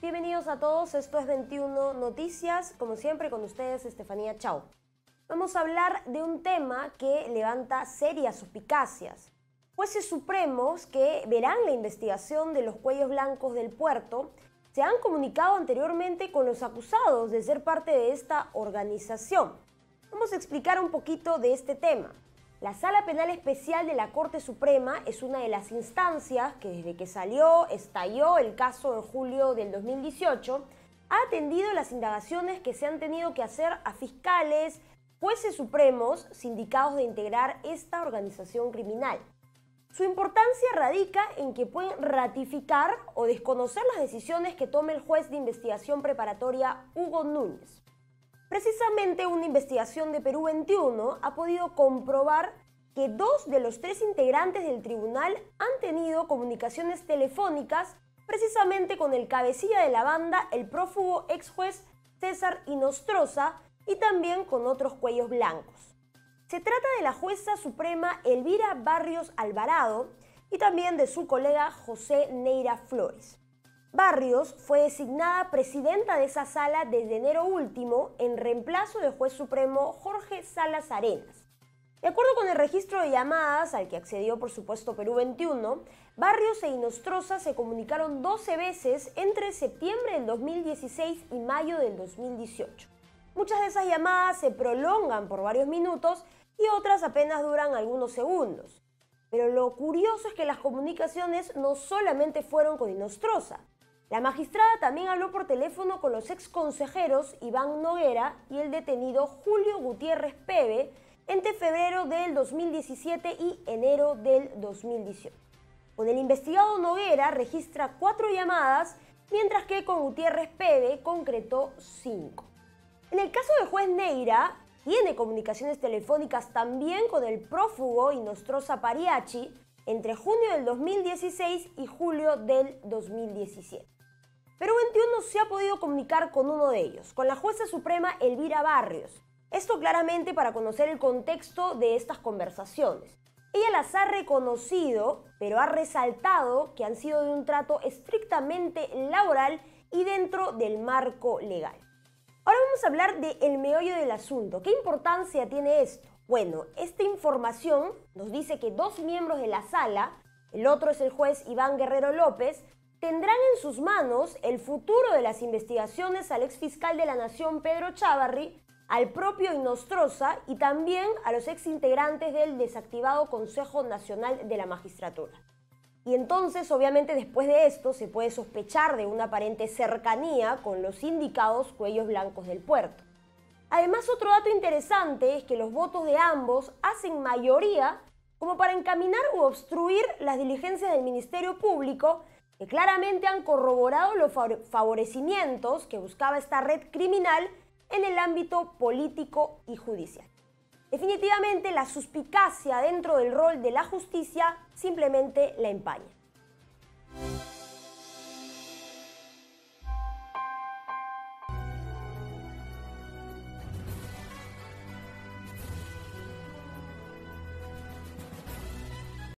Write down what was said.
Bienvenidos a todos, esto es 21 Noticias, como siempre con ustedes Estefanía Chau. Vamos a hablar de un tema que levanta serias suspicacias. Jueces supremos que verán la investigación de los cuellos blancos del puerto se han comunicado anteriormente con los acusados de ser parte de esta organización. Vamos a explicar un poquito de este tema. La Sala Penal Especial de la Corte Suprema es una de las instancias que desde que estalló el caso en julio del 2018, ha atendido las indagaciones que se han tenido que hacer a fiscales, jueces supremos, sindicados de integrar esta organización criminal. Su importancia radica en que pueden ratificar o desconocer las decisiones que tome el juez de investigación preparatoria Hugo Núñez. Precisamente una investigación de Perú 21 ha podido comprobar que 2 de los 3 integrantes del tribunal han tenido comunicaciones telefónicas precisamente con el cabecilla de la banda, el prófugo ex juez César Inostroza, y también con otros cuellos blancos. Se trata de la jueza suprema Elvira Barrios Alvarado y también de su colega José Neira Flores. Barrios fue designada presidenta de esa sala desde enero último en reemplazo del juez supremo Jorge Salas Arenas. De acuerdo con el registro de llamadas al que accedió por supuesto Perú 21, Barrios e Inostroza se comunicaron 12 veces entre septiembre del 2016 y mayo del 2018. Muchas de esas llamadas se prolongan por varios minutos y otras apenas duran algunos segundos. Pero lo curioso es que las comunicaciones no solamente fueron con Inostroza. La magistrada también habló por teléfono con los ex consejeros Iván Noguera y el detenido Julio Gutiérrez Pebe entre febrero del 2017 y enero del 2018. Con el investigado Noguera registra 4 llamadas, mientras que con Gutiérrez Pebe concretó 5. En el caso del juez Neira, tiene comunicaciones telefónicas también con el prófugo Inostroza Pariachi entre junio del 2016 y julio del 2017. Perú 21 se ha podido comunicar con uno de ellos, con la jueza suprema Elvira Barrios. Esto claramente para conocer el contexto de estas conversaciones. Ella las ha reconocido, pero ha resaltado que han sido de un trato estrictamente laboral y dentro del marco legal. Ahora vamos a hablar del meollo del asunto. ¿Qué importancia tiene esto? Bueno, esta información nos dice que 2 miembros de la sala, el otro es el juez Iván Guerrero López, tendrán en sus manos el futuro de las investigaciones al exfiscal de la Nación Pedro Chávarri, al propio Inostroza y también a los exintegrantes del desactivado Consejo Nacional de la Magistratura. Y entonces, obviamente, después de esto se puede sospechar de una aparente cercanía con los indicados cuellos blancos del puerto. Además, otro dato interesante es que los votos de ambos hacen mayoría como para encaminar u obstruir las diligencias del Ministerio Público, que claramente han corroborado los favorecimientos que buscaba esta red criminal en el ámbito político y judicial. Definitivamente la suspicacia dentro del rol de la justicia simplemente la empaña.